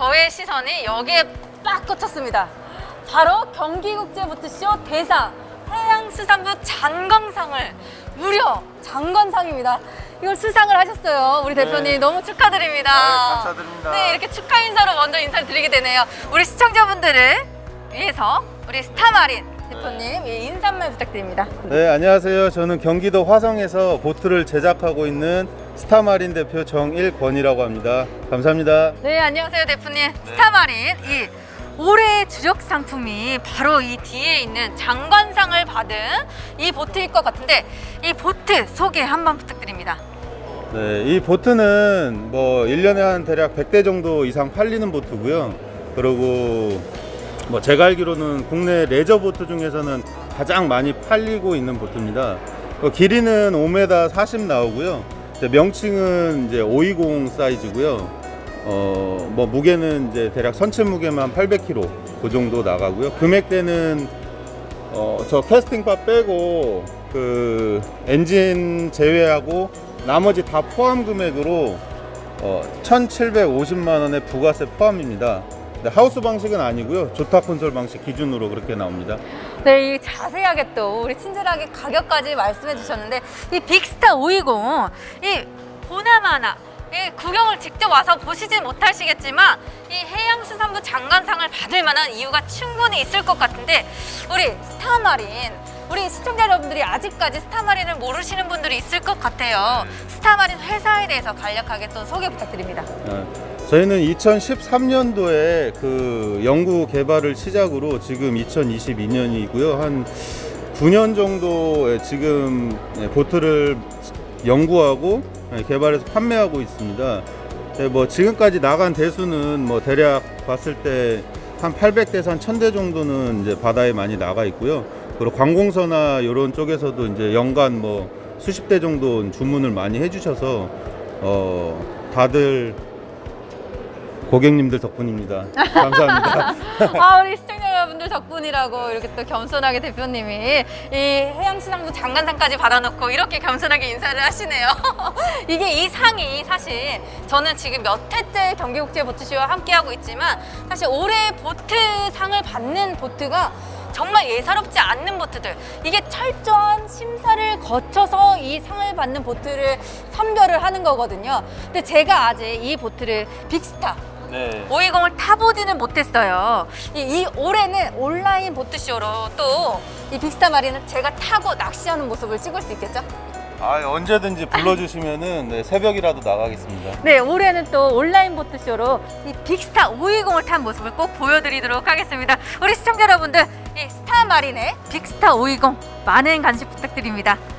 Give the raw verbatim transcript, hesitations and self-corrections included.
저의 시선이 여기에 빡 꽂혔습니다. 바로 경기국제보트쇼 대상 해양수산부 장관상을, 무려 장관상입니다. 이걸 수상을 하셨어요. 우리 대표님 네. 너무 축하드립니다. 네, 감사드립니다. 네, 이렇게 축하 인사로 먼저 인사를 드리게 되네요. 우리 시청자분들을 위해서 우리 스타마린 대표님 네. 인사 한번 부탁드립니다. 네, 안녕하세요. 저는 경기도 화성에서 보트를 제작하고 있는 스타마린 대표 정일권이라고 합니다. 감사합니다. 네, 안녕하세요 대표님. 네. 스타마린 이 올해의 주력 상품이 바로 이 뒤에 있는 장관상을 받은 이 보트일 것 같은데, 이 보트 소개 한번 부탁드립니다. 네, 이 보트는 뭐 일 년에 한 대략 백 대 정도 이상 팔리는 보트고요. 그리고 뭐 제가 알기로는 국내 레저 보트 중에서는 가장 많이 팔리고 있는 보트입니다. 길이는 오 미터 사십 나오고요. 명칭은 이제 오백이십 사이즈고요. 어, 뭐 무게는 이제 대략 선체 무게만 팔백 킬로그램 그 정도 나가고요. 금액대는 어, 저 캐스팅바 빼고 그 엔진 제외하고 나머지 다 포함 금액으로 어, 천칠백오십만 원의 부가세 포함입니다. 네, 하우스 방식은 아니고요. 조타 콘솔 방식 기준으로 그렇게 나옵니다. 네, 이 자세하게 또 우리 친절하게 가격까지 말씀해 주셨는데, 이 빅스타 오백이십 이 보나마나 이 구경을 직접 와서 보시진 못하시겠지만 이 해양수산부 장관상을 받을 만한 이유가 충분히 있을 것 같은데, 우리 스타마린, 우리 시청자 여러분들이 아직까지 스타마린을 모르시는 분들이 있을 것 같아요. 스타마린 회사에 대해서 간략하게 또 소개 부탁드립니다. 네, 저희는 이천십삼 년도에 그 연구 개발을 시작으로 지금 이천이십이 년이고요. 한 구 년 정도 지금 보트를 연구하고 개발해서 판매하고 있습니다. 뭐 지금까지 나간 대수는 뭐 대략 봤을 때 한 팔백 대에서 한 천 대 정도는 이제 바다에 많이 나가 있고요. 그리고 관공서나 이런 쪽에서도 이제 연간 뭐 수십 대 정도 주문을 많이 해주셔서 어 다들 고객님들 덕분입니다. 감사합니다. 아, 우리 시청자 여러분들 덕분이라고 이렇게 또 겸손하게 대표님이 이 해양수산부 장관상까지 받아놓고 이렇게 겸손하게 인사를 하시네요. 이게 이 상이 사실 저는 지금 몇 회째 경기국제보트쇼와 함께하고 있지만, 사실 올해 보트상을 받는 보트가 정말 예사롭지 않는 보트들, 이게 철저한 심사를 거쳐서 이 상을 받는 보트를 선별을 하는 거거든요. 근데 제가 아직 이 보트를 빅스타 네. 오백이십을 타보지는 못했어요. 이, 이 올해는 온라인 보트쇼로 또 이 빅스타 마린은 제가 타고 낚시하는 모습을 찍을 수 있겠죠? 아, 언제든지 불러주시면은 네, 새벽이라도 나가겠습니다. 네, 올해는 또 온라인 보트쇼로 이 빅스타 오백이십을 탄 모습을 꼭 보여드리도록 하겠습니다. 우리 시청자 여러분들, 이 스타마린의 빅스타 오백이십 많은 관심 부탁드립니다.